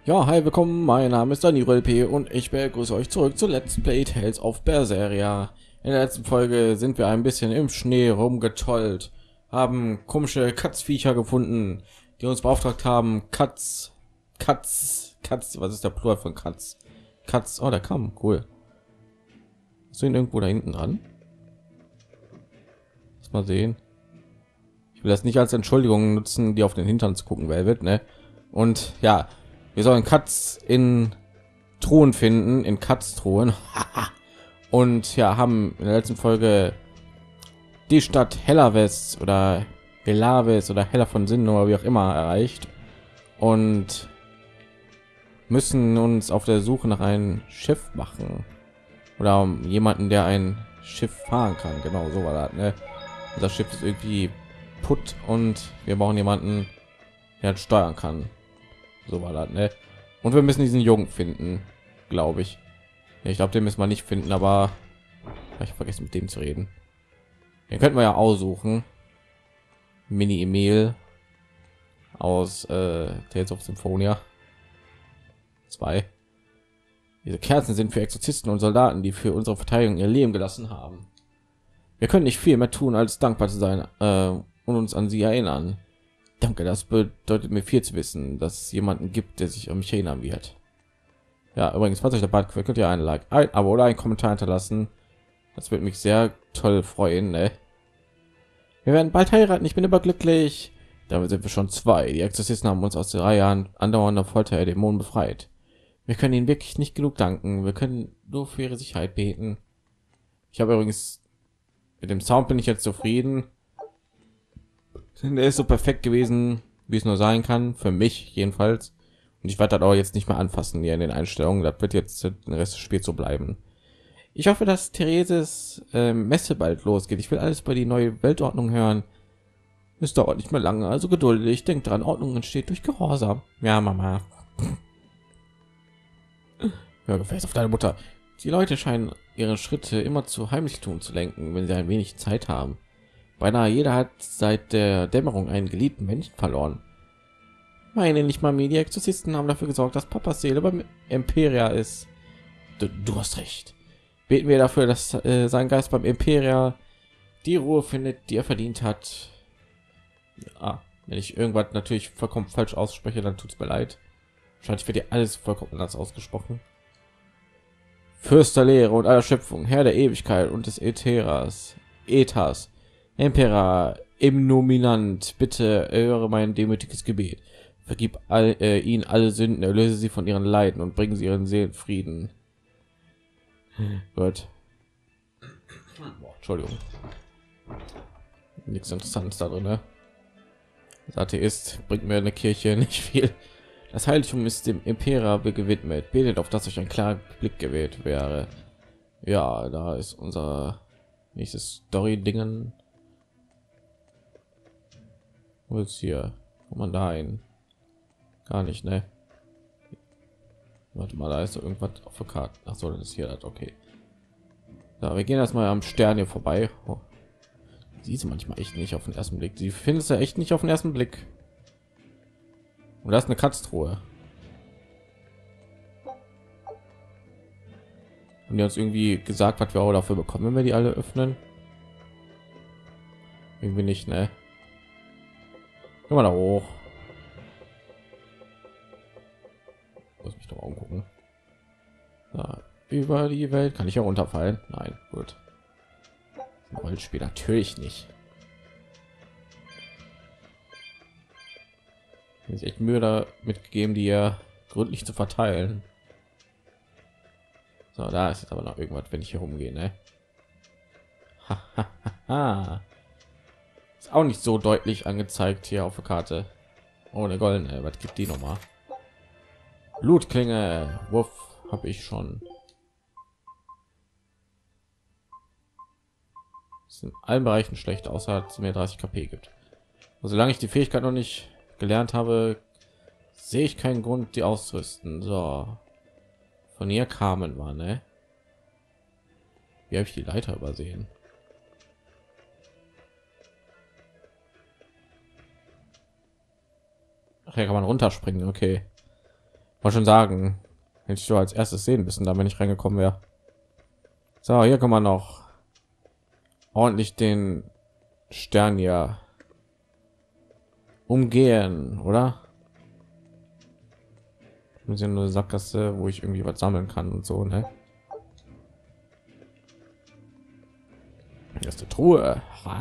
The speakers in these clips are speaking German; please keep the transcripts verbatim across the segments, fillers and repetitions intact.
Ja, hi, willkommen. Mein Name ist Daniel L P und ich begrüße euch zurück zu Let's Play Tales of Berseria. In der letzten Folge sind wir ein bisschen im Schnee rumgetollt, haben komische Katzviecher gefunden, die uns beauftragt haben. Katz, Katz, Katz. Was ist der Plural von Katz? Katz. Oh, der kam. Cool. Sind irgendwo da hinten dran? Lass mal sehen. Ich will das nicht als Entschuldigung nutzen, die auf den Hintern zu gucken, wer wird, ne? Und ja. Wir sollen Katz in Truhen finden, in Katztruhen. Und ja, haben in der letzten Folge die Stadt Hellavest oder Helaves oder Heller von Sinnen oder wie auch immer erreicht und müssen uns auf der Suche nach einem Schiff machen oder um jemanden, der ein Schiff fahren kann. Genau, so war das, ne? Das Schiff ist irgendwie putt und wir brauchen jemanden, der steuern kann. So war das, ne? Und wir müssen diesen Jungen finden, glaube ich. Ja, ich glaube, den müssen wir nicht finden, aber ich vergesse mit dem zu reden. Den könnten wir ja aussuchen. Mini Emil aus äh, Tales of Symphonia zwei. Diese Kerzen sind für Exorzisten und Soldaten, die für unsere Verteidigung ihr Leben gelassen haben. Wir können nicht viel mehr tun, als dankbar zu sein äh, und uns an sie erinnern. Danke, das bedeutet mir viel zu wissen, dass es jemanden gibt, der sich um mich erinnern wird. Ja, übrigens, falls euch der Bad gefällt, könnt ihr ein Like, ein Abo oder einen Kommentar hinterlassen. Das würde mich sehr toll freuen. Ne? Wir werden bald heiraten, ich bin überglücklich. Damit sind wir schon zwei. Die Exorzisten haben uns aus drei Jahren andauernder Folter der Dämonen befreit. Wir können ihnen wirklich nicht genug danken. Wir können nur für ihre Sicherheit beten. Ich habe übrigens mit dem Sound bin ich jetzt zufrieden. Der ist so perfekt gewesen, wie es nur sein kann, für mich jedenfalls. Und ich werde das auch jetzt nicht mehr anfassen hier in den Einstellungen. Das wird jetzt den Rest des Spiels so bleiben. Ich hoffe, dass Thereses äh, Messe bald losgeht. Ich will alles bei die neue Weltordnung hören. Es dauert nicht mehr lange, also geduldig. Denkt dran, Ordnung entsteht durch Gehorsam. Ja, Mama. Hör gefällt auf deine Mutter. Die Leute scheinen ihre Schritte immer zu Heimlichtum zu lenken, wenn sie ein wenig Zeit haben. Beinahe jeder hat seit der Dämmerung einen geliebten Menschen verloren. Meine nicht mal die Exorzisten haben dafür gesorgt, dass Papas Seele beim Imperia ist. Du, du hast recht. Beten wir dafür, dass äh, sein Geist beim Imperia die Ruhe findet, die er verdient hat. Ah, wenn ich irgendwas natürlich vollkommen falsch ausspreche, dann tut es mir leid. Wahrscheinlich wird dir alles vollkommen anders ausgesprochen. Fürst der Lehre und aller Schöpfung, Herr der Ewigkeit und des Ätheras, Ethas, Impera, im Nominant, bitte höre mein demütiges Gebet. Vergib all, äh, ihnen alle Sünden, erlöse sie von ihren Leiden und bringen sie ihren Seelenfrieden. Gut. Entschuldigung. Nichts Interessantes da drin, ne? Das Atheist bringt mir eine Kirche nicht viel. Das Heiligtum ist dem Impera gewidmet. Betet, auf dass euch ein klarer Blick gewählt wäre. Ja, da ist unser nächstes Story-Dingen. Wo ist hier? Wo man da ein? Gar nicht, ne? Warte mal, da ist so irgendwas auf der Karte. Ach so, das ist hier das, okay. So, wir gehen erstmal am Stern hier vorbei. Oh. Sie ist manchmal echt nicht auf den ersten Blick. Sie findet ja echt nicht auf den ersten Blick. Und da ist eine Katztruhe. Haben die uns irgendwie gesagt, was wir auch dafür bekommen, wenn wir die alle öffnen? Irgendwie nicht, ne? Gehen wir da hoch. Muss mich doch mal umgucken. Da, über die Welt kann ich ja runterfallen. Nein, gut. Rollenspiel natürlich nicht. Mir ist echt Mühe damit gegeben, die ja gründlich zu verteilen. So, da ist jetzt aber noch irgendwas, wenn ich hier rumgehe, ne? Ist auch nicht so deutlich angezeigt hier auf der Karte. Oh, eine goldene. Was gibt die noch mal? Blutklinge. Wuff, habe ich schon. Ist in allen Bereichen schlecht, außer dass es mir dreißig K P gibt. Und solange ich die Fähigkeit noch nicht gelernt habe, sehe ich keinen Grund, die auszurüsten. So, von hier kamen wir, ne? Wie habe ich die Leiter übersehen? Ach, hier kann man runterspringen, okay. Wollte schon sagen, hätte ich so als erstes sehen müssen, da wenn ich reingekommen wäre. So, hier kann man noch ordentlich den Stern ja umgehen, oder? Muss ja nur eine Sackgasse, wo ich irgendwie was sammeln kann und so, ne? Erste Truhe. Ha.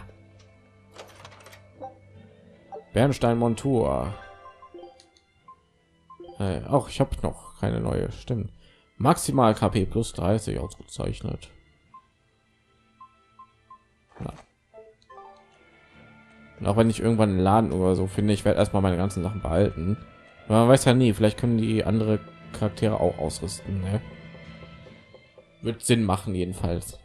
Bernstein-Montur. Äh, auch ich habe noch keine neue. Stimmt. Maximal K P plus dreißig ausgezeichnet. Ja. Und auch wenn ich irgendwann einen Laden oder so finde, ich werde erstmal meine ganzen Sachen behalten. Aber man weiß ja nie, vielleicht können die andere Charaktere auch ausrüsten. Ne? Wird Sinn machen jedenfalls.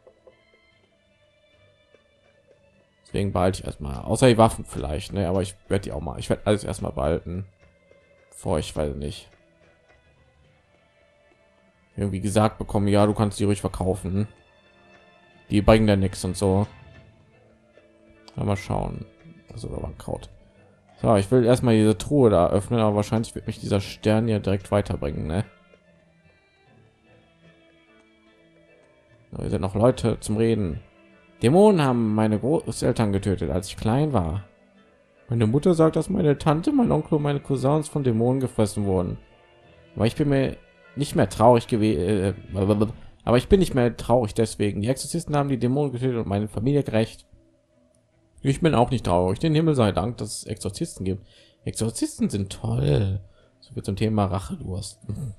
Deswegen behalte ich erstmal, außer die Waffen vielleicht, ne? Aber ich werde die auch mal, ich werde alles erstmal behalten, bevor ich weiß nicht irgendwie gesagt bekommen, ja, du kannst die ruhig verkaufen. Die bringen da nichts und so. Mal schauen, also da war ein Kraut. So, ich will erstmal diese Truhe da öffnen, aber wahrscheinlich wird mich dieser Stern ja direkt weiterbringen, ne? Wir sind noch Leute zum Reden. Dämonen haben meine Großeltern getötet, als ich klein war. Meine Mutter sagt, dass meine Tante, mein Onkel und meine Cousins von Dämonen gefressen wurden. Aber ich bin mir nicht mehr traurig gewesen. Äh, aber ich bin nicht mehr traurig deswegen. Die Exorzisten haben die Dämonen getötet und meine Familie gerecht. Ich bin auch nicht traurig. Den Himmel sei Dank, dass es Exorzisten gibt. Exorzisten sind toll. So viel zum Thema Rachedurst.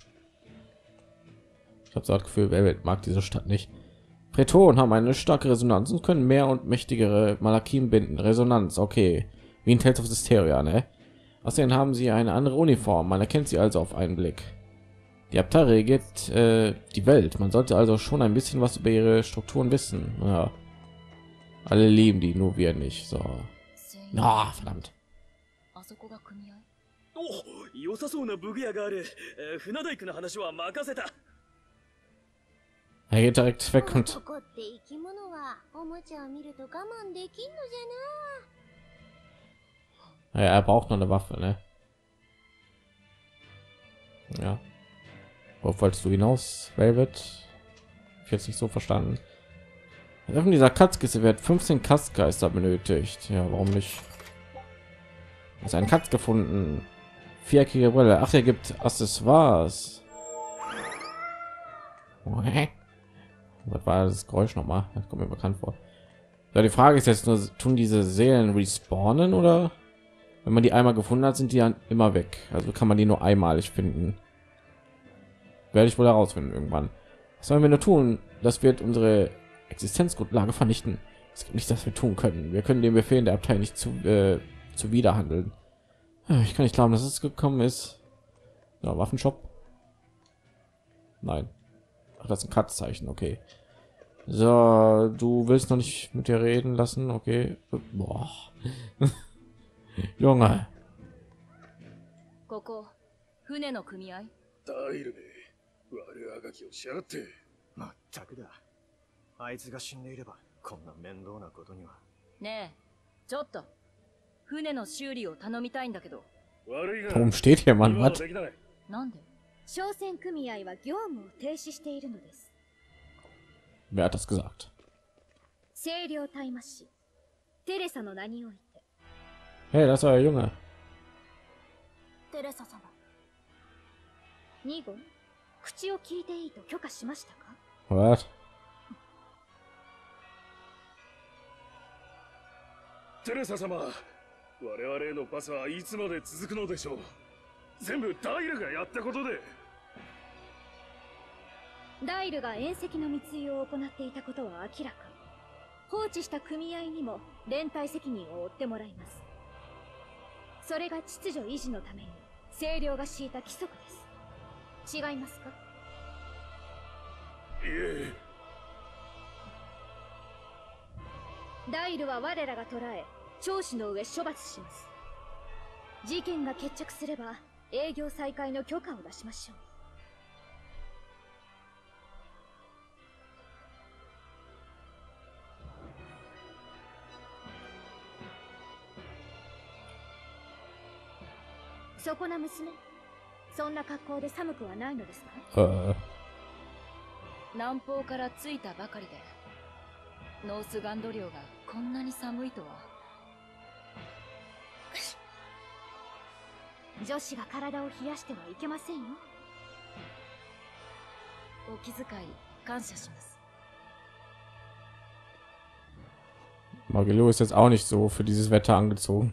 Ich habe so das Gefühl, wer mag diese Stadt nicht. Prätoren haben eine starke Resonanz und können mehr und mächtigere Malakien binden. Resonanz, okay. Wie in Tales of Hysteria, ne? Außerdem haben sie eine andere Uniform. Man erkennt sie also auf einen Blick. Die Abtei regiert äh, die Welt. Man sollte also schon ein bisschen was über ihre Strukturen wissen. Ja. Alle lieben die, nur wir nicht. So. Na, verdammt. お、良さそうな武具屋がある。えー船大工の話は任せた。 Er geht direkt weg und 男って生き物はおもちゃを見ると我慢できんのじゃな。 ja, er braucht noch eine Waffe, ne? Ja. Worauf wolltest du hinaus, Velvet? Ich jetzt nicht so verstanden. Öffnen dieser Katzkiste wird fünfzehn Kastgeister benötigt. Ja, warum nicht? Ist ein Katz gefunden. Viereckige Brille. Ach, er gibt Accessoires. Was war das Geräusch noch mal? Das kommt mir bekannt vor. Ja, die Frage ist jetzt nur, tun diese Seelen respawnen oder wenn man die einmal gefunden hat, sind die dann immer weg? Also kann man die nur einmalig finden? Werde ich wohl herausfinden irgendwann. Was sollen wir nur tun? Das wird unsere Existenzgrundlage vernichten. Es gibt nichts, das wir tun können. Wir können den Befehlen der Abtei nicht zu äh, zuwiderhandeln. Ich kann nicht glauben, dass es gekommen ist. Ja, Waffenshop. Nein. Ach, das ist ein Katzzeichen. Okay. So, du willst noch nicht mit dir reden lassen, okay? Boah. Junge. ここ船の組合。 ダイルめ、悪あがきをしやがって。 まったくだ。あいつが死んでいればこんな面倒なことには。 ねえ、ちょっと船の修理を頼みたいんだけど。 悪いが。 Warum steht hier, Mann? Was? なんで？ 商船組合は業務を停止しているのです。 Wer hat das gesagt? 清涼大魔師テレサの名において。 Hey, das ist euer Junge. テレサ様。ニゴン、口を聞いていいと許可しましたか？ What? テレサ様、我々へのパスはいつまで続くのでしょう。全部ダイルがやったことで。 ダイルが縁石の密輸を行っていたことは明らか。放置した組合にも連帯責任を負ってもらいます。それが秩序維持のために清涼が敷いた規則です。違いますか？ いえ。 ダイルは我らが捕らえ、聴取の上処罰します。事件が決着すれば営業再開の許可を出しましょう。 そこな娘、 そんな格好で寒くはないのですか？ Äh, 南方から着いたばかりでノースガンド領がこんなに寒いとは。 女子が体を冷やしてはいけませんよ。 お気遣い感謝します。 Magelo ist jetzt auch nicht so für dieses Wetter angezogen.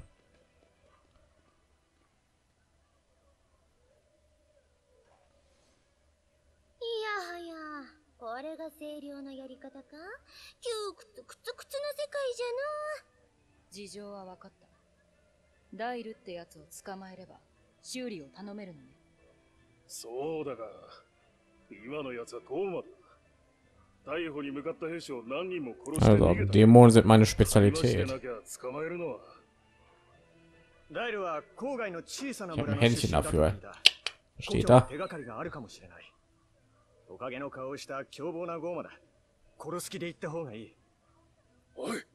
いやはや、これが清涼なやり方か？窮屈くつくつの世界じゃな。 事情は分かった。ダイルってやつを捕まえれば修理を頼めるのね。 そうだが、今のやつはトーマだ。逮捕に向かった兵士を何人も殺して Also 逃げた。 Dämonen sind meine 話して Spezialität. なきゃ捕まえるのは。 ダイルは郊外の小さな Ich habe 村 ein の Händchen 出身だと dafür. 聞いた。 Steht 故郷に da? 手がかりがあるかもしれない。トカゲの顔をした凶暴なゴーマだ。殺す気で行った方がいい。 おい、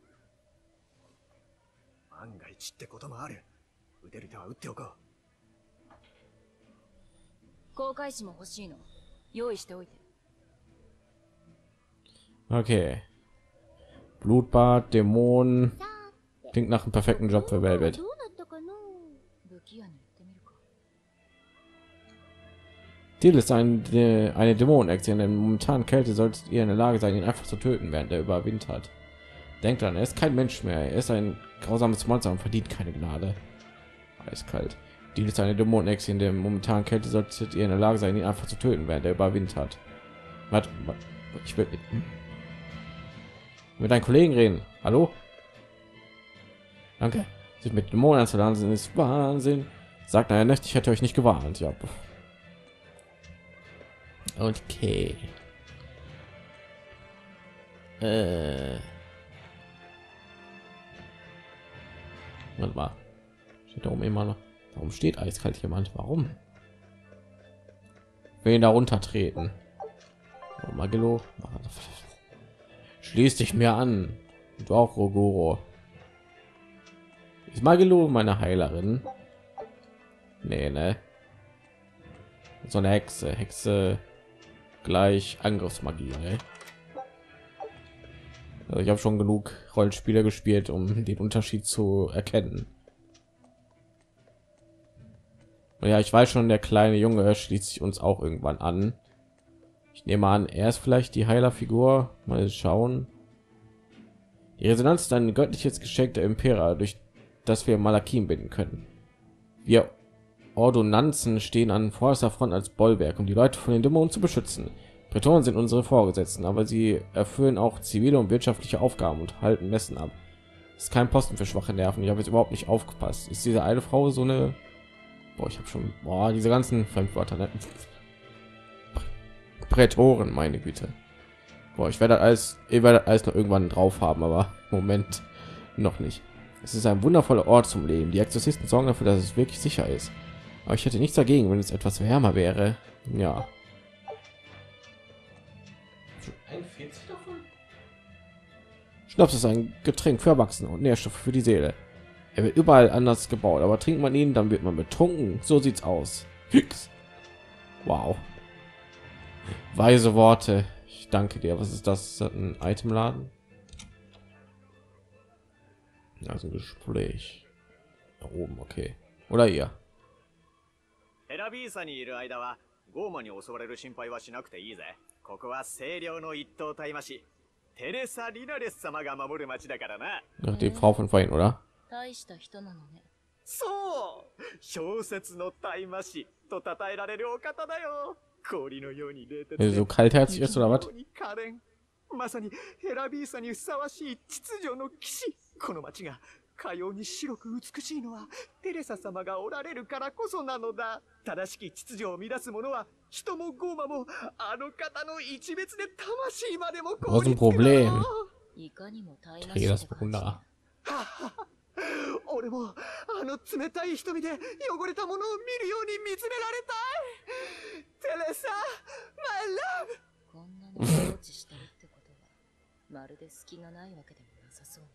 万が一ってこともある。撃てる手は撃っておこう。 航海士も欲しいの。用意しておいて。 Okay. Blutbad, Dämonen. Klingt nach einem perfekten Job für Velvet. どうなったかな？ 武器屋に行ってみるか。 Ziel ist ein, äh, eine Dämonenechse. In der momentanen Kälte solltet ihr in der Lage sein, ihn einfach zu töten, während er überwintert. Denkt dran, er ist kein Mensch mehr. Er ist ein grausames Monster und verdient keine Gnade. Eiskalt. Ziel ist eine Dämonenechse. In der momentanen Kälte solltet ihr in der Lage sein, ihn einfach zu töten, während er überwintert. Warte, warte, ich will mit deinen Kollegen reden. Hallo? Danke. Sich mit Dämonen anzuladen ist Wahnsinn. Sagt er nicht, ich hätte euch nicht gewarnt. Ja. Okay. Äh. Warte mal. Steht da oben immer noch. Warum steht eiskalt jemand? Warum? Wen da runtertreten? Oh, Magelo. Schließ dich mir an. Du auch, Rogoro. Ist Magelo meine Heilerin? Nee, ne? So eine Hexe. Hexe gleich Angriffsmagie, ne? Also ich habe schon genug Rollenspiele gespielt, um den Unterschied zu erkennen. Und ja, ich weiß schon, der kleine Junge schließt sich uns auch irgendwann an. Ich nehme an, er ist vielleicht die Heilerfigur. Mal schauen. Die Resonanz ist ein göttliches Geschenk der Impera, durch das wir Malakim binden können. Wir Ordonnanzen stehen an vorderster Front als Bollwerk, um die Leute von den Dämonen zu beschützen. Prätoren sind unsere Vorgesetzten, aber sie erfüllen auch zivile und wirtschaftliche Aufgaben und halten Messen ab. Das ist kein Posten für schwache Nerven. Ich habe jetzt überhaupt nicht aufgepasst. Ist diese eine Frau so eine... Boah, ich habe schon... Boah, diese ganzen Fremdwörter, ne? Prätoren, meine Güte. Boah, ich werde alles, ich werde alles noch irgendwann drauf haben, aber Moment noch nicht. Es ist ein wundervoller Ort zum Leben. Die Exorzisten sorgen dafür, dass es wirklich sicher ist. Aber ich hätte nichts dagegen, wenn es etwas wärmer wäre. Ja. Schnaps ist ein Getränk für Erwachsene und Nährstoffe für die Seele. Er wird überall anders gebaut, aber trinkt man ihn, dann wird man betrunken. So sieht's aus. Fix. Wow. Weise Worte. Ich danke dir. Was ist das? Ist das ein Itemladen? Also ein Gespräch. Da oben, okay. Oder hier. ヘラビーサにいる間はゴーマに襲われる心配はしなくていいぜ。ここは清涼の一等大魔師テレサ・リナレス様が守る町だからな。 Die Frau von vorhin, oder? 大した人なのね。 そう小説の大魔師と称えられるお方だよ。氷のように冷徹 So kaltherzig ist oder was? 可憐まさにヘラビーサにふさわしい秩序の騎士。この町がかように白く美しいのはテレサ様がおられるからこそなのだ。正しき秩序を乱す者は人もゴーマもあの方の一別で魂までも Was ein Problem. いかにも大魔 Dreh 師 das って感じ。 Wunder. 俺もあの冷たい瞳で汚れたものを見るように見つめられたい。テレサ、マイラブ。 こんなに放置してるってことは、まるで隙がないわけでもなさそうね。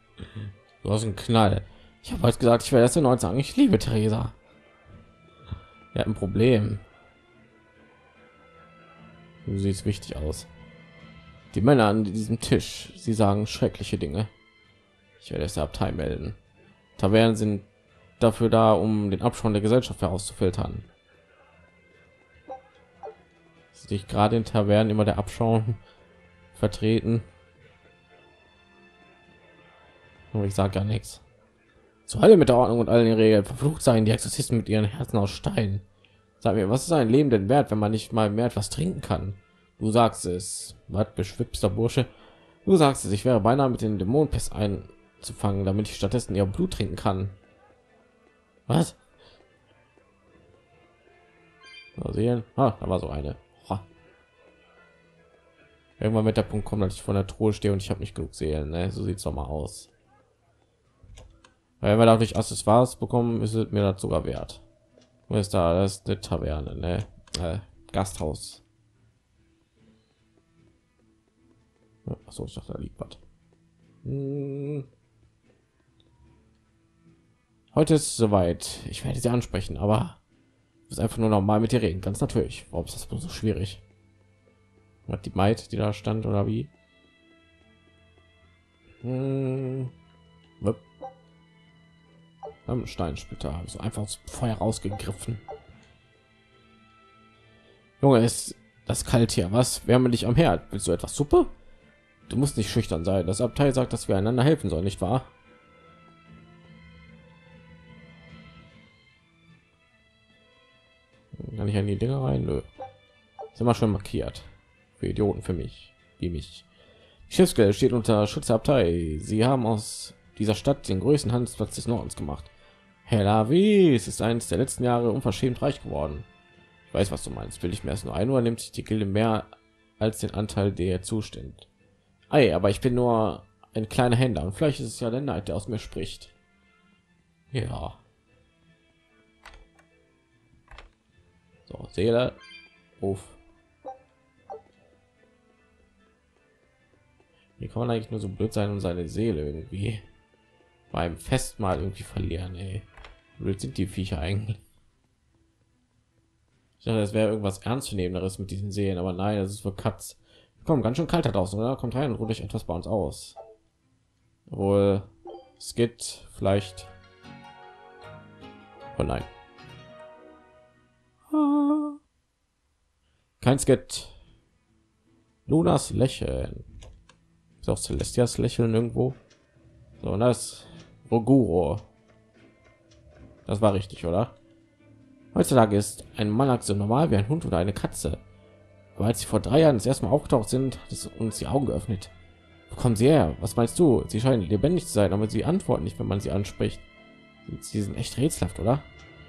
Du hast einen Knall. Ich habe halt gesagt, ich werde erst erneut sagen, ich liebe Theresa. Er hat ein Problem. Du siehst wichtig aus. Die Männer an diesem Tisch, sie sagen schreckliche Dinge. Ich werde es der Abtei melden. Tavernen sind dafür da, um den Abschaum der Gesellschaft herauszufiltern. Sich gerade in Tavernen immer der Abschaum vertreten. Aber ich sage gar nichts. Zu Hölle mit der Ordnung und allen Regeln. Verflucht seien die Exorzisten mit ihren Herzen aus Stein. Sag mir, was ist ein Leben denn wert, wenn man nicht mal mehr etwas trinken kann? Du sagst es. Was, beschwipster Bursche? Du sagst es, ich wäre beinahe mit den Dämonenpest einzufangen, damit ich stattdessen ihr Blut trinken kann. Was? Mal sehen. Ah, da war so eine. Ha. Irgendwann wird der Punkt kommen, dass ich vor der Truhe stehe und ich habe nicht genug Seelen. Ne? So sieht es doch mal aus. Weil wenn wir dadurch Accessoires bekommen, ist es mir das sogar wert. Wo ist da? Das ist eine Taverne, ne? Äh, Gasthaus. Achso, ich dachte, da liegt was. Hm. Heute ist es soweit. Ich werde sie ansprechen, aber ich muss einfach nur noch mal mit dir reden. Ganz natürlich. Warum ist das so schwierig? Hat die Maid, die da stand, oder wie? Hm. Am Steinsplitter, so einfach aus dem Feuer rausgegriffen. Junge, ist das kalt hier? Was? Wärme dich am Herd. Willst du etwas Suppe? Du musst nicht schüchtern sein. Das Abteil sagt, dass wir einander helfen sollen, nicht wahr? Kann ich an die Dinge rein? Nö. Ist immer schon markiert. Für Idioten, für mich, wie mich. Die Schiffsgeld steht unter Schutz der Abtei. Sie haben aus dieser Stadt den größten Handelsplatz des Nordens gemacht. Helavi, es ist eines der letzten Jahre unverschämt reich geworden. Ich weiß, was du meinst. Will ich mir erst nur ein, oder nimmt sich die Gilde mehr als den Anteil, der ihr zustimmt? Ei, aber ich bin nur ein kleiner Händler und vielleicht ist es ja der Neid, der aus mir spricht. Ja. So, Seele auf. Wie kann man eigentlich nur so blöd sein und seine Seele irgendwie beim Festmahl irgendwie verlieren? Ey, wie blöd sind die Viecher eigentlich? Ich dachte, das wäre irgendwas ernstzunehmenderes mit diesen Seelen, aber nein, das ist für Katz. Komm, ganz schön kalt da draußen, oder? Kommt rein und ruht euch etwas bei uns aus. Wohl, es geht vielleicht. Oh nein. Kein Skit. Lunas Lächeln. Ist auch Celestias Lächeln irgendwo. So, und das Roguro. Das war richtig, oder? Heutzutage ist ein Malak so normal wie ein Hund oder eine Katze. Aber als sie vor drei Jahren das erste Mal aufgetaucht sind, hat es uns die Augen geöffnet. Wo kommen sie her? Was meinst du? Sie scheinen lebendig zu sein, aber sie antworten nicht, wenn man sie anspricht. Sie sind echt rätselhaft, oder?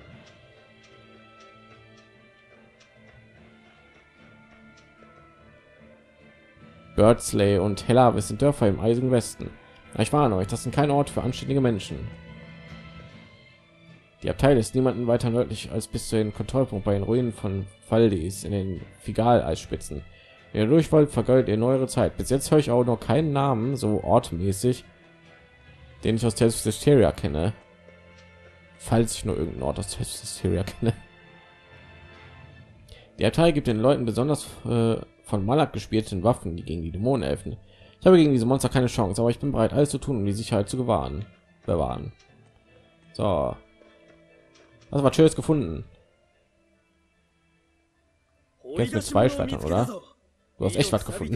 Birdsley und Helavis sind Dörfer im eisigen Westen. Ich warne euch, das sind kein Ort für anständige Menschen. Die Abteil ist niemanden weiter nördlich als bis zu den Kontrollpunkt bei den Ruinen von Valdis in den Figal-Eisspitzen. Wenn ihr durch wollt, vergeudet ihr neuere Zeit. Bis jetzt höre ich auch noch keinen Namen, so ortmäßig, den ich aus Tales of Hysteria kenne. Falls ich nur irgendeinen Ort aus Tales of Hysteria kenne. Die Abtei gibt den Leuten besonders äh, von Malak gespielten Waffen, die gegen die Dämonenelfen. Ich habe gegen diese Monster keine Chance, aber ich bin bereit, alles zu tun, um die Sicherheit zu gewahren. Bewahren. So. Das war schönes gefunden. Jetzt mit zwei Schwertern, oder? Du hast echt was gefunden.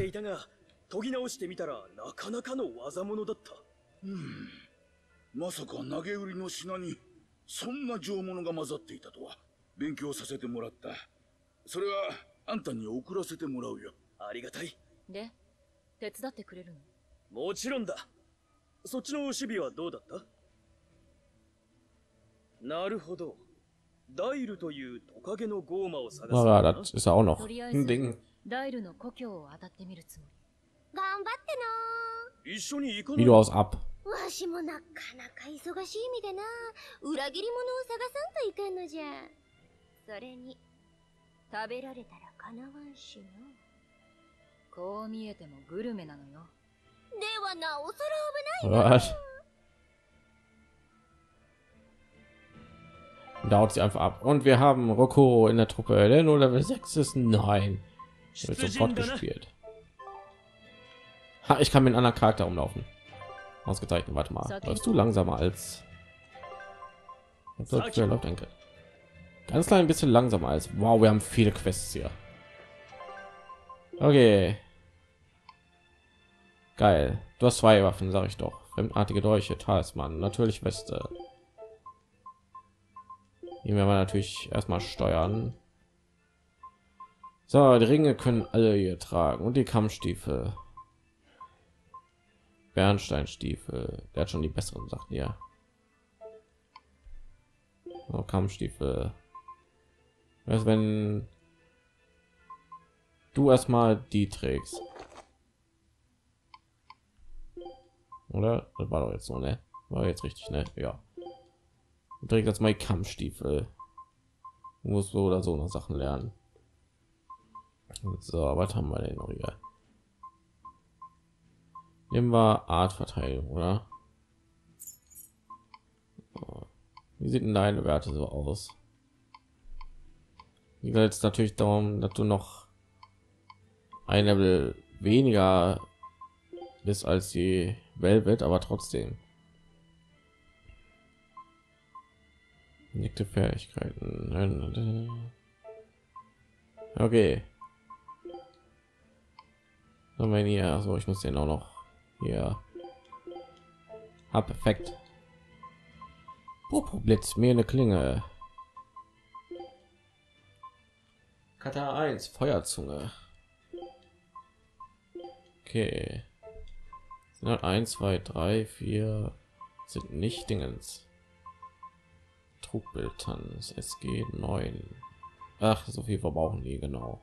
まさか投げ売りの品にそんな上物が混ざっていたとは。勉強させてもらった。それはあんたに送らせてもらうよ。 ありがたい。 で、手伝ってくれるの？ もちろんだ。そっちの守備はどうだった？なるほど。ダイルというトカゲのゴーマを探す。 Ah, das ist auch noch とりあえ ein ず Ding. ダイルの故郷を当たってみるつもり。 頑張ってな。 一緒に行か Wie ない du aus ab. わしもなかなか忙しい身でな。裏切り者を探さんといかんのじゃ。それに食べられたらかなわんしな。 こう見えてもグルメなのよ。 ではなおさら危ないな。 Was? Und da haut sie einfach ab. Und wir haben Rocco in der Truppe, der nur Level sechs ist. Nein. Der wird sofort gespielt. Ha, ich kann mit einem anderen Charakter umlaufen. Ausgezeichnet. Warte mal. Läufst du langsamer als... Wer läuft ein ganz klein bisschen langsamer als... Wow, wir haben viele Quests hier. Okay. Geil. Du hast zwei Waffen, sage ich doch. Fremdartige Dolche, Talisman, natürlich Weste. Hier werden wir natürlich erstmal steuern. So, die Ringe können alle hier tragen und die Kampfstiefel. Bernsteinstiefel, der hat schon die besseren Sachen hier. So, Kampfstiefel. Was, wenn du erstmal die trägst? Oder? Das war doch jetzt so, ne? War jetzt richtig, ne? Ja. Du trägst jetzt mal Kampfstiefel. Du musst so oder so noch Sachen lernen. So, was haben wir denn noch hier? Nehmen wir Artverteilung, oder? So. Wie sieht denn deine Werte so aus? Wie geht jetzt natürlich darum, dass du noch ein Level weniger ist als die Velvet, aber trotzdem. Nickte Fähigkeiten. Okay. Haben wir hier? Also ich muss den auch noch hier. Ah, perfekt. Blitz, mir eine Klinge. Kata eins, Feuerzunge. Okay. eins, zwei, drei, vier sind nicht Dingens. Trugbildtanz, es geht neun. Ach, so viel verbrauchen die genau.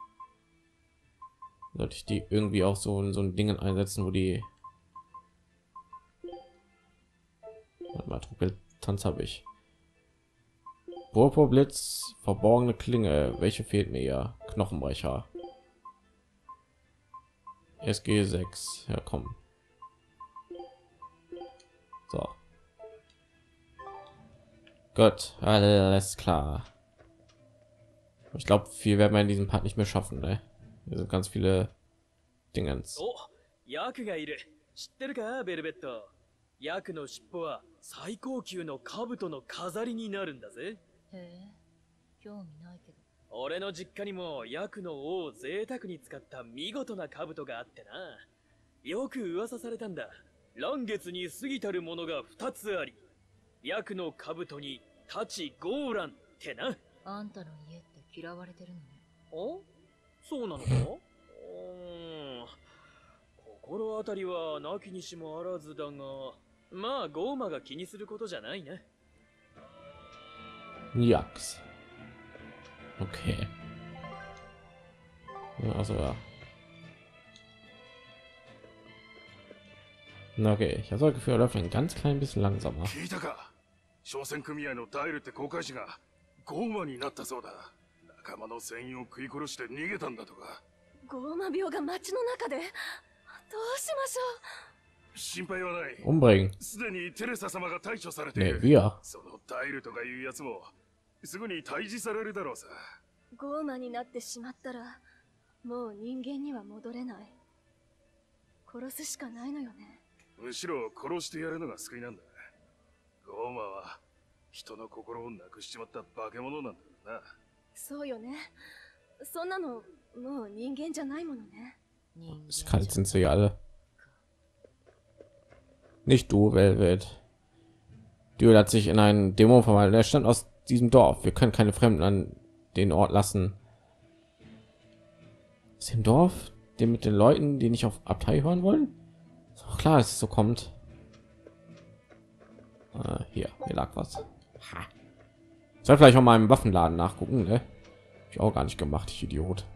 Sollte ich die irgendwie auch so in so ein Dingen einsetzen, wo die mal Trugbildtanz habe ich. Blitz, verborgene Klinge. Welche fehlt mir ja? Knochenbrecher. S G sechs. Ja, komm. So. Gut, alles klar. Ich glaube, viel werden wir in diesem Part nicht mehr schaffen, ne? Hier sind ganz viele Dingens. Oh, Yakuがいる。知ってるか、ベルベット。ヤクの尻尾は最高級の兜の飾りになるんだぜ。 へえ、興味ないけど。 俺の実家にもヤクの尾を贅沢に使った見事な兜があってな。よく噂されたんだ。乱月に過ぎたるものが二つあり。ヤクの兜に太刀ゴーランってな。 あんたの家って嫌われてるのね。 お？そうなのか？うーん。心当たりはなきにしもあらずだが、まあゴーマが気にすることじゃないな。 Jax. Okay. Also ja. Na okay, ich habe das Gefühl, er läuft ein ganz klein bisschen langsamer. 聞いたか。商船組合のダイルって航海士がゴーマになったそうだ。仲間の船員を食い殺して逃げたんだとか。 ゴーマ病が町の中でどうしましょう。心配はない。 Umbringen. すでにテレサ様が対処されている。 Nee, wir. そのダイルとかいうやつもすぐに退治されるだろうさ。 ゴーマになってしまったらもう人間には戻れない。殺すしかないのよね。 むしろ殺してやるのが救いなんだ。ゴーマは人の心をなくしちまった化け物なんだな。 そうよね。そんなのもう人間じゃないものね。 Kalt sind sie alle. Nicht du, Velvet. Duel hat sich in einen Dämon verwandelt. Er stammt aus diesem Dorf. Wir können keine Fremden an den Ort lassen. Ist im Dorf, den mit den Leuten, die nicht auf Abtei hören wollen? Ist auch klar, dass es so kommt. Äh, hier, hier lag was. Soll vielleicht auch mal im Waffenladen nachgucken, ne? Hab ich auch gar nicht gemacht, ich Idiot.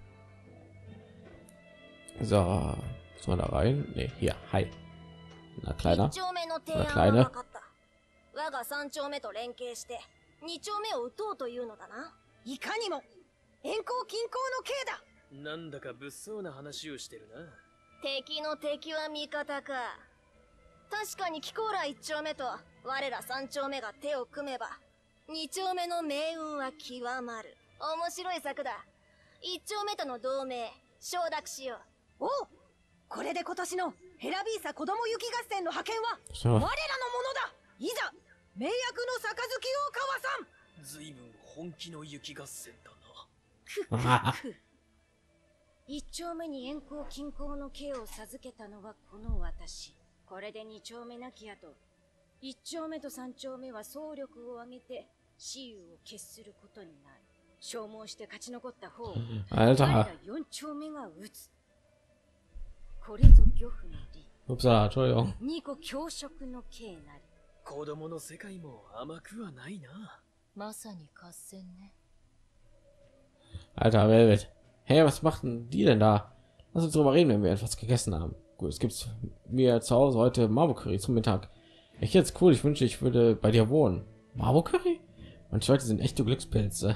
So, soll da rein? Ne, hier, hi. Na kleiner, na kleine. 我が三丁目と連携して二丁目を撃とうというのだな。いかにも遠行近行の刑だ。 なんだか物騒な話をしてるな。 敵の敵は味方か。確かにキコーラ一丁目と我ら三丁目が手を組めば二丁目の命運は極まる。面白い策だ。一丁目との同盟、承諾しよう。 おう、これで今年のヘラビーサ子供雪合戦の派遣はそう我らのものだ。いざ名役の杯を交わさん。 ずいぶん本気の雪合戦だくくく一丁目に遠行近郊の刑を授けたのはこの私。これで二丁目なき後、一丁目と三丁目は総力を挙げて雌雄を決することになる。消耗して勝ち残った方を彼 Alter. ら四丁目が撃つ。これぞ漁夫の利。 Upsala, Entschuldigung. 二個強食の刑なり。 子供の世界も甘くはないな。 まさに合戦ね。 Alter, Velvet. Hey, was machten die denn da? Lass uns drüber reden, wenn wir etwas gegessen haben. Gut, es gibt mir zu Hause heute Marbo Curry zum Mittag. Echt jetzt cool, ich wünschte, ich würde bei dir wohnen. Marbo Curry? Manche Leute sind echte Glückspilze.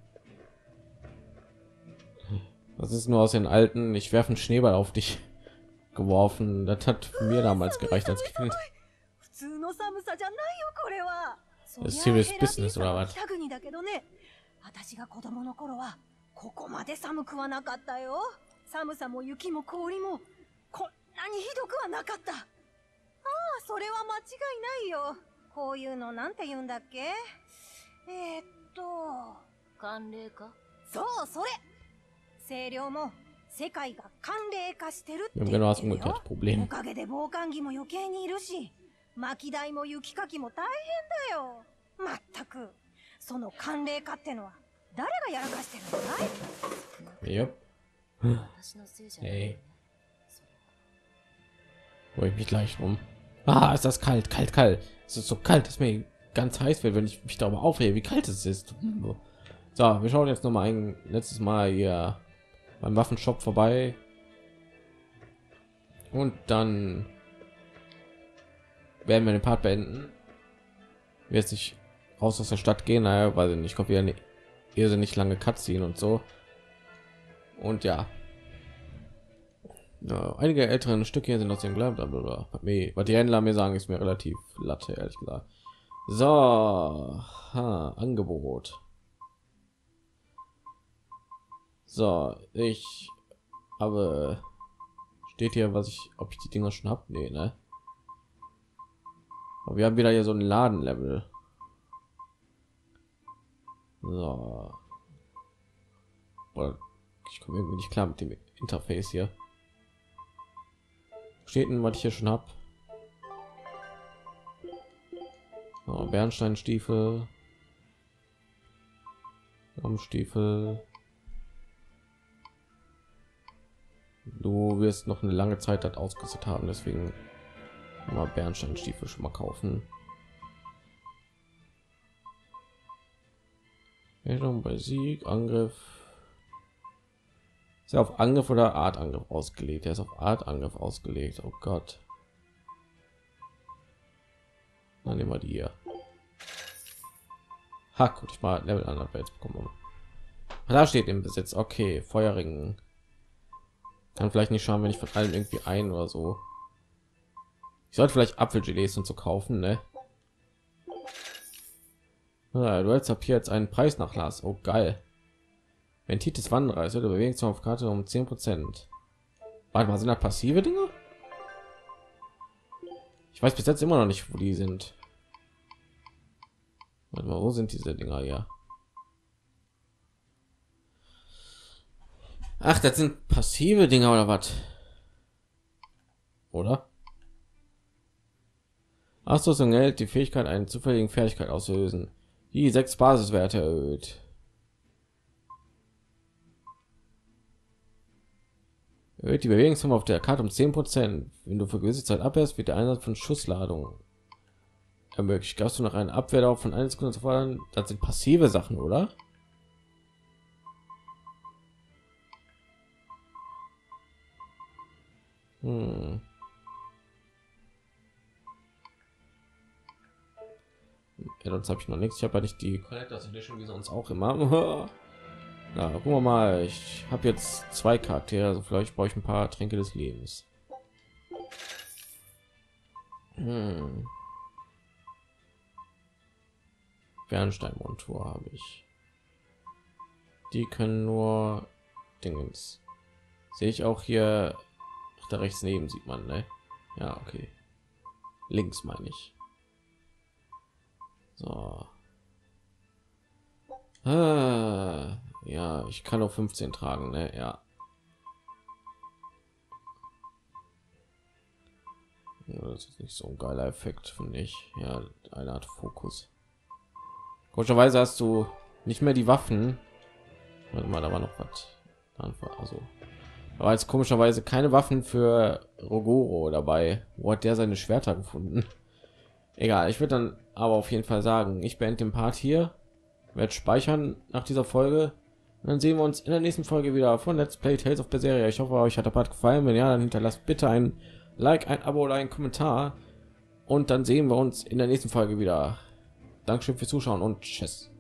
Das ist nur aus den alten, ich werfe einen Schneeball auf dich geworfen. Das hat mir damals gereicht als Kind. 普通の寒さじゃないよこれは。 Das ist serious business oder was? 北国だけどね。私が子供の頃はここまで寒くはなかったよ。寒さも雪も氷もこんなにひどくはなかった。ああ、それは間違いないよ。こういうのなんて言うんだっけ？えー、っと寒冷化？ そう、それ。清涼も世界が寒冷化してるって Wir 言 haben っ genau das てるよ。 umgekehrte Problem. おかげで防寒着も余計にいるし、薪代も雪かきも大変だよ。まったく、その寒冷化ってのは誰がやらかしてるんだい？ Yep. 私のせいじゃないよ Hey. ね。それは Wo ich mich gleich rum. Ah, ist das kalt, kalt, kalt. Es ist so kalt, dass mir ganz heiß wird, wenn ich mich darüber aufrege, wie kalt es ist. So, wir schauen jetzt noch mal ein letztes Mal hier beim Waffenshop vorbei. Und dann werden wir den Part beenden. Wir jetzt nicht raus aus der Stadt gehen, naja, weil ich glaube, wir eine irrsinnig lange Cutscene und so. Und ja. Ja, einige älteren Stücke hier sind aus dem Glas, blablabla. Was die Händler mir sagen, ist mir relativ latte, ehrlich gesagt. So, ha, Angebot. So, ich habe, steht hier, was ich, ob ich die Dinger schon habe? Nee, ne? Aber wir haben wieder hier so ein Ladenlevel. So. Boah, ich komme irgendwie nicht klar mit dem Interface hier. Steht denn, was ich hier schon habe? Oh, Bernsteinstiefel. Stiefel. Du wirst noch eine lange Zeit das ausgerüstet haben, deswegen mal Bernsteinstiefel schon mal kaufen. Bei Sieg, Angriff. Ist er auf Angriff oder Artangriff ausgelegt? Er ist auf Artangriff ausgelegt. Oh Gott. Dann nehmen wir die hier. Ha, guck ich mal Level an, jetzt bekommen. Da steht im Besitz. Okay, Feuerring. Kann vielleicht nicht schauen, wenn ich von allem irgendwie ein oder so. Ich sollte vielleicht Apfelgelees und so kaufen, ne? Ja, du hast ab hier jetzt einen Preisnachlass. Oh geil. Wenn Titus Wanderer ist, oder bewegt sich auf Karte um zehn Prozent. Warte mal, sind da passive Dinge? Ich weiß bis jetzt immer noch nicht, wo die sind. Warte mal, wo sind diese Dinger hier? Ach, das sind passive Dinger oder was? Oder? Ausrüstung hält die Fähigkeit, eine zufällige Fertigkeit auszulösen, die sechs Basiswerte erhöht. Erhöht die Bewegungsform auf der Karte um zehn Prozent. Wenn du für gewisse Zeit abwehrst, wird der Einsatz von Schussladung ermöglicht. Gabst du noch einen Abwehrdauer von einer Sekunde zu fordern? Das sind passive Sachen, oder? Hm. Ja, sonst habe ich noch nichts. Ich habe ja nicht die Collectors Edition wie sonst auch immer. Na, gucken wir mal. Ich habe jetzt zwei Charaktere, also vielleicht brauche ich ein paar Tränke des Lebens. Hm. Fernsteinmontur habe ich. Die können nur Dingens. Sehe ich auch hier. Ach, da rechts neben sieht man, ne? Ja, okay. Links meine ich. So. Ah, ja, ich kann auch fünfzehn tragen, ne? Ja. Ja, das ist nicht so ein geiler Effekt, finde ich. Ja, eine Art Fokus. Komischerweise hast du nicht mehr die Waffen. Warte mal, da war noch was. Also, aber jetzt komischerweise keine Waffen für Rogoro dabei. Wo hat der seine Schwerter gefunden? Egal, ich würde dann aber auf jeden Fall sagen, ich beende den Part hier, werde speichern nach dieser Folge. Und dann sehen wir uns in der nächsten Folge wieder von Let's Play Tales of Berseria. Ich hoffe, euch hat der Part gefallen. Wenn ja, dann hinterlasst bitte ein Like, ein Abo oder ein Kommentar. Und dann sehen wir uns in der nächsten Folge wieder. Dankeschön fürs Zuschauen und tschüss.